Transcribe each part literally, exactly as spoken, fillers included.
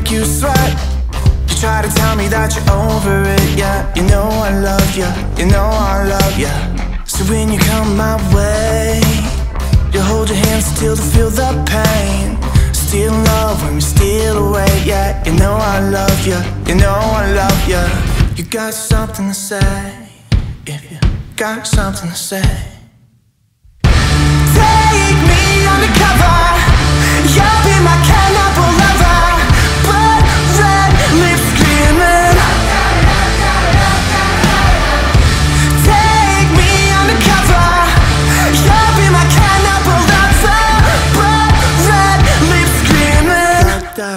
make you sweat. You try to tell me that you're over it, yeah. You know I love you, you know I love you. So when you come my way, you hold your hands still to feel the pain. Still love when we steal away, yeah. You know I love you, you know I love you. You got something to say, if you got something to say. Take me undercover, you'll be my cannibal lover. Blood red lips screaming. Take me undercover, you'll be my cannibal lover. Blood red lips screaming.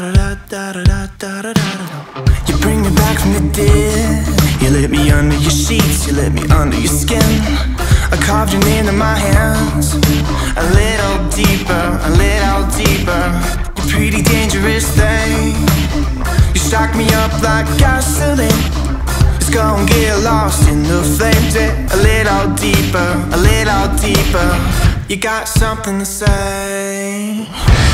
You bring me back from the dead. You let me under your sheets, you let me under your skin. I carved your name in my hands. A little deeper, a little deeper. You pretty dangerous thing. You shock me up like gasoline. Let's go and get lost in the flames, yeah. A little deeper, a little deeper. You got something to say.